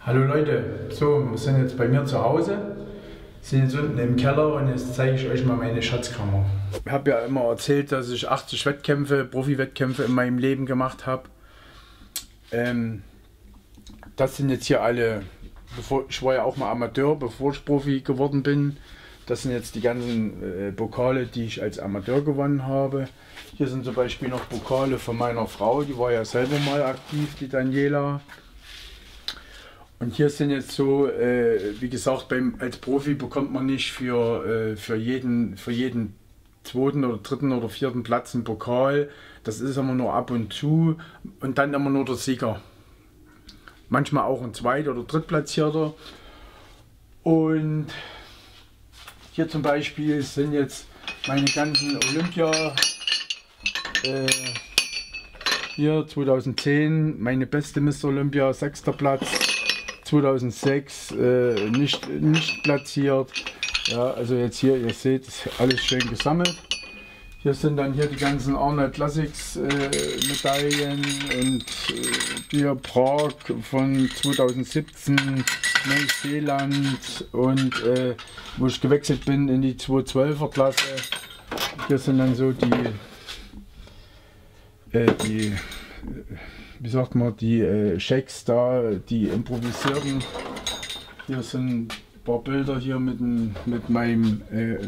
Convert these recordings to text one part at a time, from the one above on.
Hallo Leute, so, wir sind jetzt bei mir zu Hause, sind jetzt unten im Keller und jetzt zeige ich euch mal meine Schatzkammer. Ich habe ja immer erzählt, dass ich 80 Wettkämpfe, Profi-Wettkämpfe in meinem Leben gemacht habe. Das sind jetzt hier alle, ich war ja auch mal Amateur, bevor ich Profi geworden bin. Das sind jetzt die ganzen Pokale, die ich als Amateur gewonnen habe. Hier sind zum Beispiel noch Pokale von meiner Frau, die war ja selber mal aktiv, die Daniela. Und hier sind jetzt so, wie gesagt, als Profi bekommt man nicht für jeden zweiten oder dritten oder vierten Platz einen Pokal. Das ist immer nur ab und zu und dann immer nur der Sieger. Manchmal auch ein Zweit- oder Drittplatzierter. Und hier zum Beispiel sind jetzt meine ganzen Olympia. Hier 2010 meine beste Mr. Olympia, 6. Platz. 2006 nicht platziert. Ja, also jetzt hier, ihr seht, ist alles schön gesammelt. Hier sind dann hier die ganzen Arnold Classics Medaillen und hier Prag von 2017, Neuseeland und wo ich gewechselt bin in die 212er Klasse. Hier sind dann so wie sagt man, die Schecks da, die improvisierten. Hier sind ein paar Bilder hier mit meinem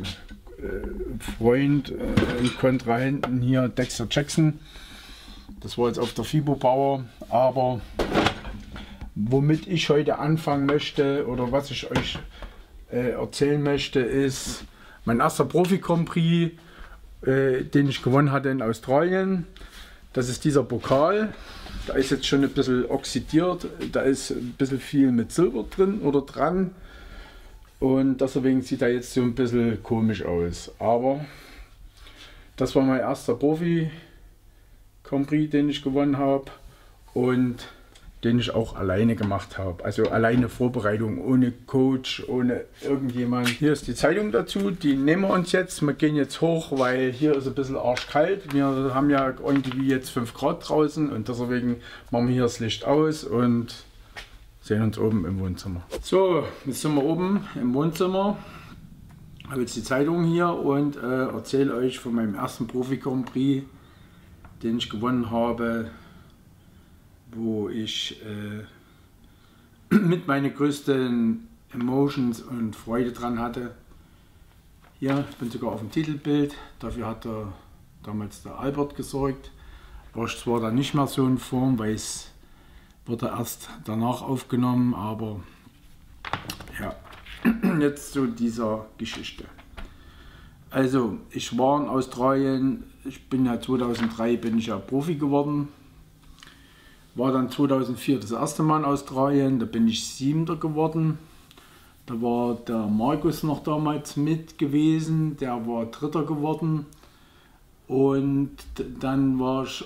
Freund und Kontrahenten hier, Dexter Jackson. Das war jetzt auf der FIBO Power, aber womit ich heute anfangen möchte oder was ich euch erzählen möchte, ist mein erster Profi-Grand Prix, den ich gewonnen hatte in Australien. Das ist dieser Pokal. Da ist jetzt schon ein bisschen oxidiert, da ist ein bisschen viel mit Silber drin oder dran und deswegen sieht er jetzt so ein bisschen komisch aus. Aber das war mein erster Profi-Grand Prix, den ich gewonnen habe und den ich auch alleine gemacht habe. Also alleine Vorbereitung, ohne Coach, ohne irgendjemand. Hier ist die Zeitung dazu, die nehmen wir uns jetzt. Wir gehen jetzt hoch, weil hier ist ein bisschen arschkalt. Wir haben ja irgendwie jetzt 5 Grad draußen und deswegen machen wir hier das Licht aus und sehen uns oben im Wohnzimmer. So, jetzt sind wir oben im Wohnzimmer. Ich habe jetzt die Zeitung hier und erzähle euch von meinem ersten Profi-Grand Prix, den ich gewonnen habe, wo ich mit meine größten Emotions und Freude dran hatte. Hier, ich bin sogar auf dem Titelbild, dafür hat damals der Albert gesorgt. War ich zwar dann nicht mehr so in Form, weil es wurde erst danach aufgenommen, aber ja, jetzt zu dieser Geschichte. Also, ich war in Australien, ich bin ja 2003 bin ich ja Profi geworden. War dann 2004 das erste Mal in Australien, da bin ich 7. geworden. Da war der Markus noch damals mit gewesen, der war 3. geworden. Und dann war ich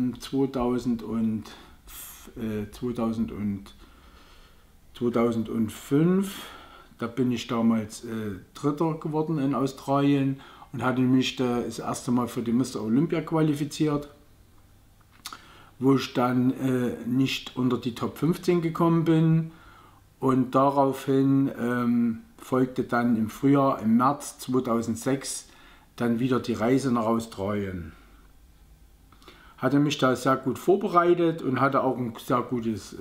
2005, da bin ich damals 3. geworden in Australien und hatte mich das erste Mal für die Mr. Olympia qualifiziert, wo ich dann nicht unter die Top 15 gekommen bin und daraufhin folgte dann im Frühjahr, im März 2006 dann wieder die Reise nach Australien. Hatte mich da sehr gut vorbereitet und hatte auch ein sehr gutes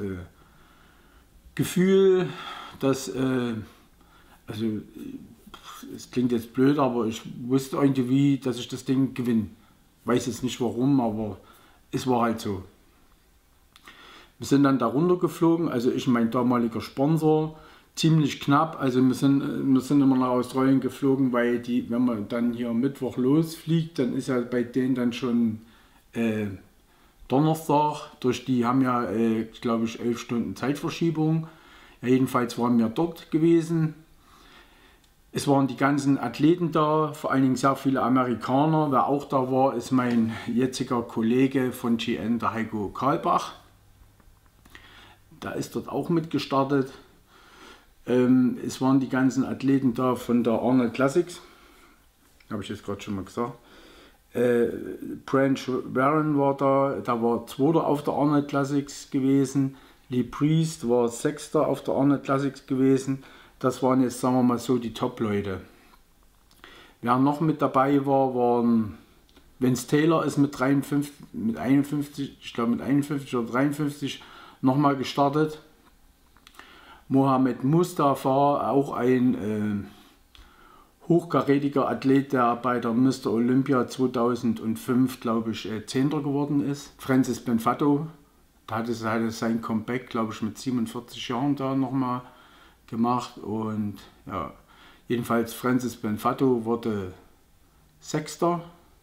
Gefühl, dass, also es klingt jetzt blöd, aber ich wusste irgendwie, dass ich das Ding gewinne. Weiß jetzt nicht warum, aber es war halt so. Wir sind dann da runter geflogen, also ich und mein damaliger Sponsor, ziemlich knapp. Also wir sind immer nach Australien geflogen, weil wenn man dann hier am Mittwoch losfliegt, dann ist ja bei denen dann schon Donnerstag. Die haben ja, glaube ich, 11 Stunden Zeitverschiebung. Ja, jedenfalls waren wir dort gewesen. Es waren die ganzen Athleten da, vor allen Dingen sehr viele Amerikaner. Wer auch da war, ist mein jetziger Kollege von GN, der Heiko Karlbach. Da ist dort auch mitgestartet. Es waren die ganzen Athleten da von der Arnold Classics. Habe ich jetzt gerade schon mal gesagt. Branch Warren war da, der war 2. auf der Arnold Classics gewesen. Lee Priest war Sechster auf der Arnold Classics gewesen. Das waren jetzt, sagen wir mal so, die Top-Leute. Wer noch mit dabei war, waren Vince Taylor, ist mit 51, ich glaube mit 51 oder 53 nochmal gestartet. Mohamed Mustafa, auch ein hochkarätiger Athlet, der bei der Mr. Olympia 2005, glaube ich, 10. geworden ist. Francis Benfato, da hatte sein Comeback, glaube ich, mit 47 Jahren da nochmal gemacht. Und ja, jedenfalls Francis Benfato wurde Sechster.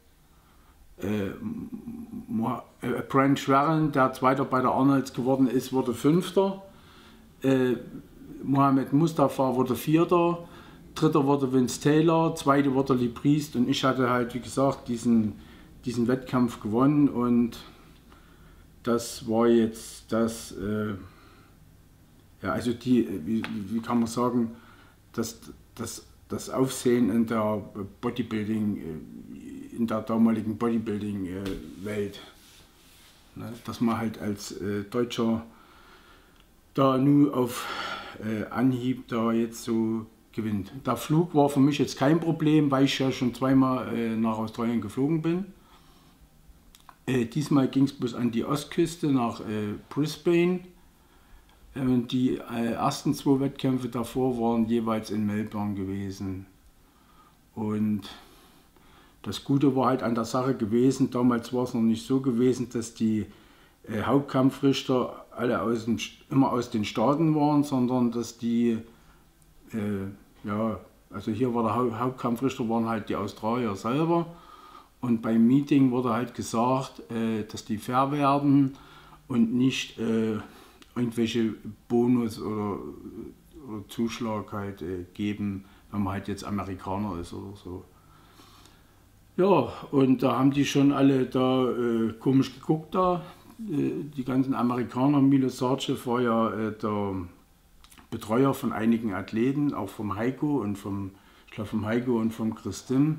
Brent Schwerin, der Zweiter bei der Arnolds geworden ist, wurde Fünfter. Mohamed Mustafa wurde Vierter. Dritter wurde Vince Taylor, Zweiter wurde Lee Priest und ich hatte halt, wie gesagt, diesen Wettkampf gewonnen und das war jetzt das, ja, also wie kann man sagen, das Aufsehen in der Bodybuilding, in der damaligen Bodybuilding-Welt, ne, dass man halt als Deutscher da nur auf Anhieb da jetzt so gewinnt. Der Flug war für mich jetzt kein Problem, weil ich ja schon zweimal nach Australien geflogen bin. Diesmal ging es bloß an die Ostküste nach Brisbane. Die ersten 2 Wettkämpfe davor waren jeweils in Melbourne gewesen. Und das Gute war halt an der Sache gewesen, damals war es noch nicht so gewesen, dass die Hauptkampfrichter alle immer aus den Staaten waren, sondern dass die ja, also hier war der Hauptkampfrichter, waren halt die Australier selber und beim Meeting wurde halt gesagt, dass die fair werden und nicht irgendwelche Bonus oder Zuschlag halt geben, wenn man halt jetzt Amerikaner ist oder so. Ja, und da haben die schon alle da komisch geguckt da, die ganzen Amerikaner. Milo Sarcev war ja der Betreuer von einigen Athleten, auch vom Heiko und vom Chris Dim.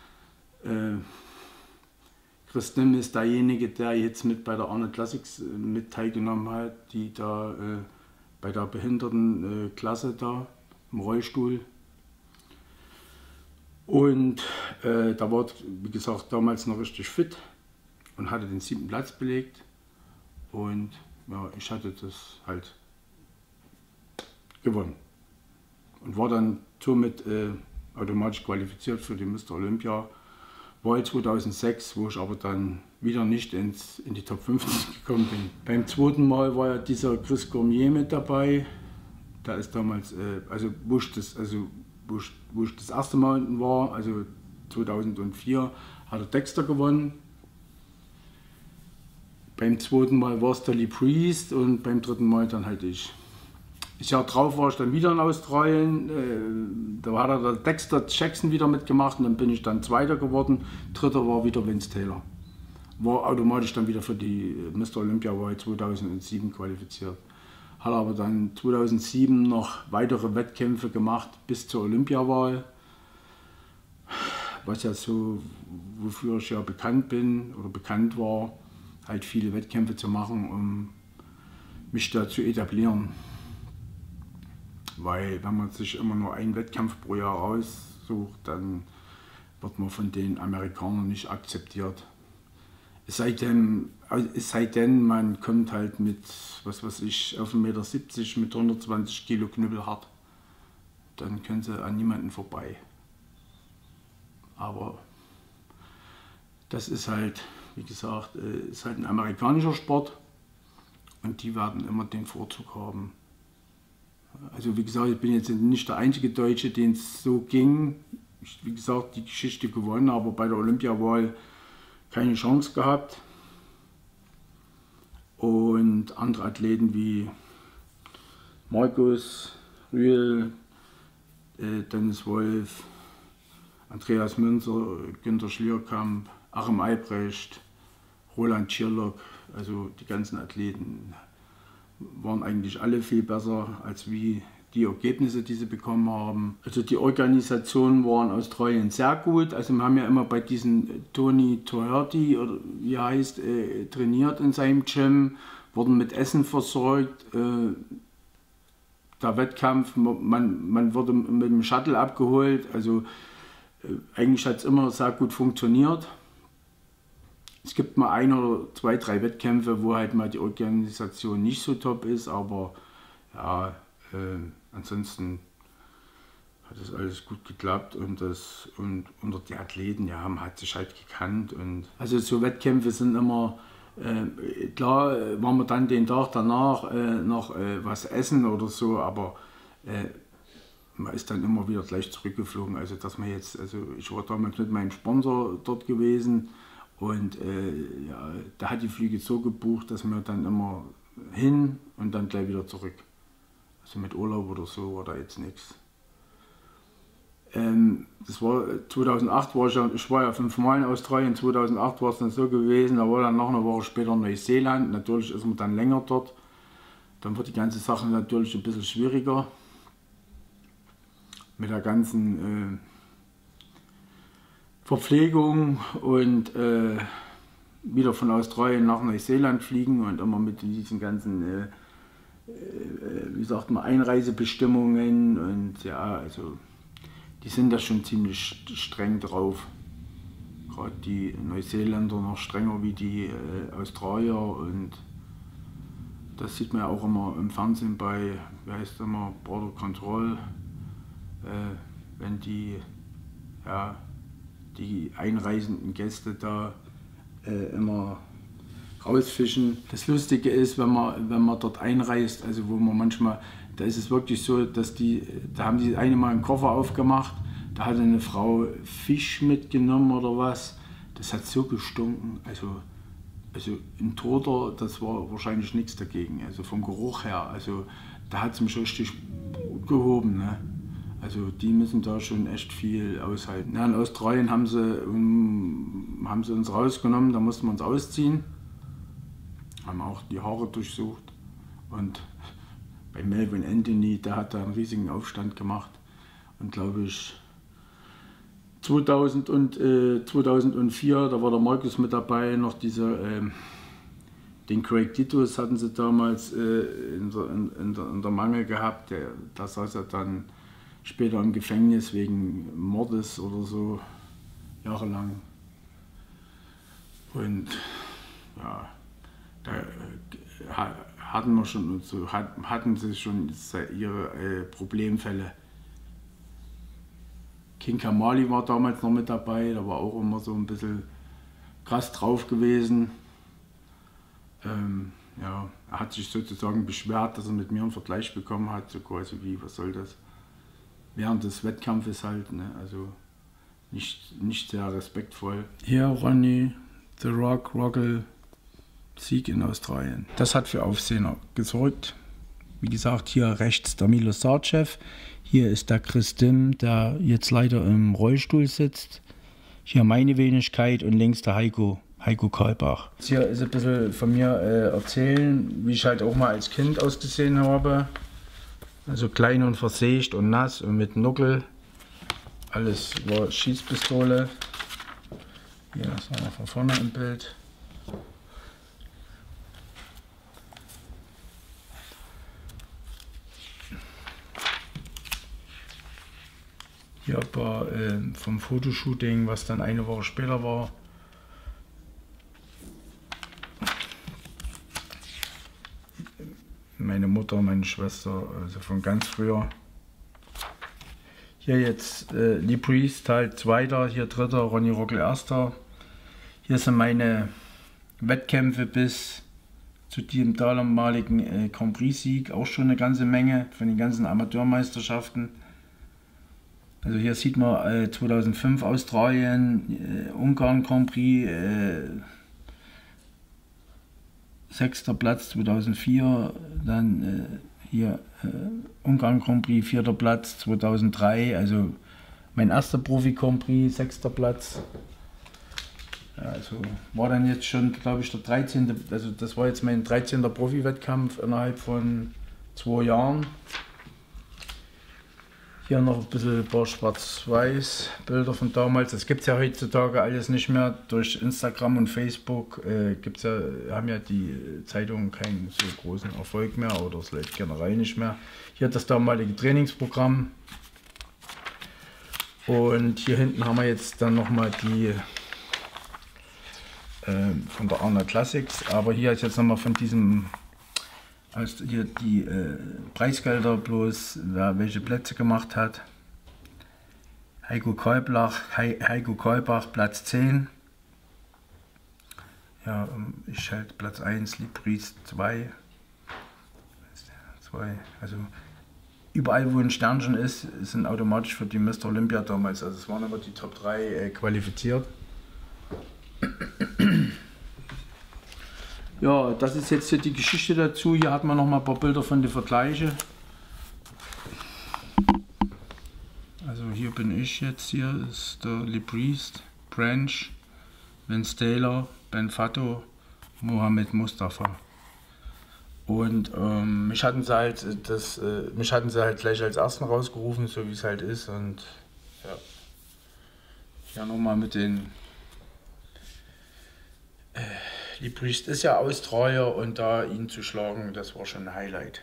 Chris Dim ist derjenige, der jetzt mit bei der Arnold Classics mit teilgenommen hat, die da bei der Behindertenklasse da im Rollstuhl. Und da war, wie gesagt, damals noch richtig fit und hatte den 7. Platz belegt. Und ja, ich hatte das halt gewonnen und war dann somit automatisch qualifiziert für die Mr. Olympia. War 2006, wo ich aber dann wieder nicht in die Top 50 gekommen bin. Beim zweiten Mal war ja dieser Chris Cormier mit dabei. Der ist damals, also wo ich das erste Mal unten war, also 2004, hat er Dexter gewonnen. Beim zweiten Mal war es der Lee Priest und beim dritten Mal dann halt ich. Das Jahr drauf war ich dann wieder in Australien, da hat der Dexter Jackson wieder mitgemacht und dann bin ich dann Zweiter geworden. Dritter war wieder Vince Taylor. War automatisch dann wieder für die Mr. Olympia Wahl 2007 qualifiziert. Hat aber dann 2007 noch weitere Wettkämpfe gemacht bis zur Olympiawahl. Was ja so, wofür ich ja bekannt bin oder bekannt war, halt viele Wettkämpfe zu machen, um mich da zu etablieren. Weil wenn man sich immer nur einen Wettkampf pro Jahr aussucht, dann wird man von den Amerikanern nicht akzeptiert. Es sei denn, man kommt halt mit, was weiß ich, auf 1,70 Meter mit 120 Kilo knüppelhart. Dann können sie an niemanden vorbei. Aber das ist halt, wie gesagt, ist halt ein amerikanischer Sport und die werden immer den Vorzug haben. Also wie gesagt, ich bin jetzt nicht der einzige Deutsche, den es so ging. Ich, wie gesagt, die Geschichte gewonnen, aber bei der Olympiawahl keine Chance gehabt. Und andere Athleten wie Markus Rühl, Dennis Wolf, Andreas Münzer, Günter Schlierkamp, Achim Albrecht, Roland Schirlock, also die ganzen Athleten waren eigentlich alle viel besser als wie die Ergebnisse, die sie bekommen haben. Also die Organisationen waren in Australien sehr gut. Also wir haben ja immer bei diesem Tony Doherty, oder wie er heißt, trainiert in seinem Gym, wurden mit Essen versorgt. Der Wettkampf, man wurde mit dem Shuttle abgeholt, also eigentlich hat es immer sehr gut funktioniert. Es gibt mal 1 oder 2, 3 Wettkämpfe, wo halt mal die Organisation nicht so top ist, aber ja, ansonsten hat das alles gut geklappt und unter die Athleten, ja, man hat sich halt gekannt. Und also so Wettkämpfe sind immer, klar waren wir dann den Tag danach noch was essen oder so, aber man ist dann immer wieder gleich zurückgeflogen. Also dass man jetzt, also ich war damals mit meinem Sponsor dort gewesen und ja, der hat die Flüge so gebucht, dass wir dann immer hin und dann gleich wieder zurück. Also mit Urlaub oder so war da jetzt nichts. Das war 2008, ich war ja 5-mal in Australien, 2008 war es dann so gewesen, da war dann noch eine Woche später Neuseeland, natürlich ist man dann länger dort, dann wird die ganze Sache natürlich ein bisschen schwieriger mit der ganzen Verpflegung und wieder von Australien nach Neuseeland fliegen und immer mit diesen ganzen, wie sagt man, Einreisebestimmungen und ja, also die sind da schon ziemlich streng drauf. Gerade die Neuseeländer noch strenger wie die Australier und das sieht man ja auch immer im Fernsehen bei, wie heißt es immer, Border Control, wenn die, ja, die einreisenden Gäste da immer rausfischen. Das Lustige ist, wenn man dort einreist, also wo man manchmal, da ist es wirklich so, dass da haben die eine mal einen Koffer aufgemacht, da hatte eine Frau Fisch mitgenommen oder was, das hat so gestunken, also ein Toter, das war wahrscheinlich nichts dagegen, also vom Geruch her, also da hat es mich richtig gehoben, ne? Also die müssen da schon echt viel aushalten. Ja, in Australien haben sie uns rausgenommen, da mussten wir uns ausziehen, haben auch die Haare durchsucht und bei Melvin Anthony, der hat da einen riesigen Aufstand gemacht und glaube ich 2004, da war der Markus mit dabei, noch den Craig Titus hatten sie damals in der Mangel gehabt, da saß er dann später im Gefängnis wegen Mordes oder so, jahrelang. Und ja, da hatten sie schon ihre Problemfälle. King Kamali war damals noch mit dabei, der war auch immer so ein bisschen krass drauf gewesen. Ja, er hat sich sozusagen beschwert, dass er mit mir einen Vergleich bekommen hat, so quasi wie, was soll das? Während des Wettkampfes halt, ne? Also nicht sehr respektvoll. Hier Ronny, The Rock, Rockl, Sieg in Australien. Das hat für Aufsehen gesorgt. Wie gesagt, hier rechts der Milo Sarcev, hier ist der Chris Dim, der jetzt leider im Rollstuhl sitzt. Hier meine Wenigkeit und links der Heiko Karlbach. Hier ist ein bisschen von mir erzählen, wie ich halt auch mal als Kind ausgesehen habe. Also klein und versägt und nass und mit Nuckel. Alles war Schießpistole. Hier ist noch von vorne im Bild. Hier war vom Fotoshooting, was dann eine Woche später war. Meine Mutter, meine Schwester, also von ganz früher. Hier jetzt Lee Priest halt zweiter, hier dritter, Ronny Rockl erster. Hier sind meine Wettkämpfe bis zu dem damaligen Grand Prix Sieg, auch schon eine ganze Menge von den ganzen Amateurmeisterschaften. Also hier sieht man 2005 Australien, Ungarn Grand Prix, 6. Platz 2004, dann hier Ungarn Grand Prix, 4. Platz 2003, also mein erster Profi Grand Prix, 6. Platz. Ja, also war dann jetzt schon, glaube ich, der 13., also das war jetzt mein 13. Profi-Wettkampf innerhalb von 2 Jahren. Hier noch ein bisschen ein paar Schwarz-Weiß Bilder von damals. Das gibt es ja heutzutage alles nicht mehr. Durch Instagram und Facebook haben ja die Zeitungen keinen so großen Erfolg mehr oder es läuft generell nicht mehr. Hier das damalige Trainingsprogramm. Und hier hinten haben wir jetzt dann nochmal die von der Arnold Classics. Aber hier ist jetzt nochmal von diesem hier die Preisgelder, bloß wer welche Plätze gemacht hat. Heiko Kolbach Platz 10. Ja, ich halt Platz 1, Libris 2. Also überall wo ein Sternchen ist, sind automatisch für die Mr. Olympia damals. Also es waren aber die Top 3 qualifiziert. Ja, das ist jetzt hier die Geschichte dazu. Hier hat man noch mal ein paar Bilder von den Vergleichen. Also hier bin ich jetzt, hier ist der Libris, Branch, Vince Taylor, Ben Fatto, Mohamed Mustafa. Und mich hatten sie halt gleich als Ersten rausgerufen, so wie es halt ist. Und ja, hier nochmal mit den Libris ist ja Australier und da ihn zu schlagen, das war schon ein Highlight.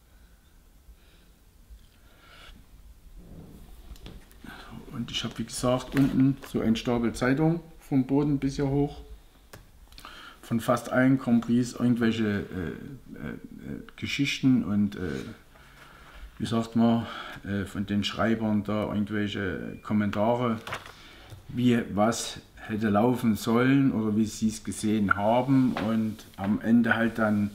Und ich habe wie gesagt unten so ein Stapel Zeitung vom Boden bis hier hoch. Von fast allen Grand Prix irgendwelche Geschichten und wie sagt man, von den Schreibern da irgendwelche Kommentare, wie was hätte laufen sollen oder wie sie es gesehen haben und am Ende halt dann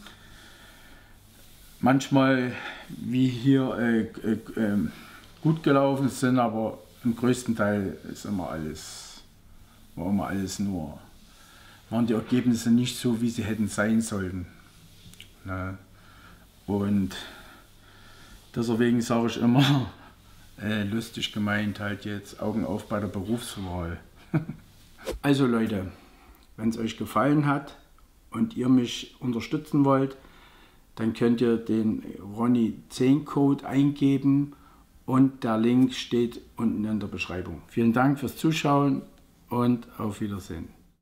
manchmal wie hier gut gelaufen sind, aber im größten Teil ist war immer alles nur, waren die Ergebnisse nicht so, wie sie hätten sein sollen. Ne? Und deswegen sage ich immer, lustig gemeint halt jetzt, Augen auf bei der Berufswahl. Also Leute, wenn es euch gefallen hat und ihr mich unterstützen wollt, dann könnt ihr den Ronny10 Code eingeben und der Link steht unten in der Beschreibung. Vielen Dank fürs Zuschauen und auf Wiedersehen.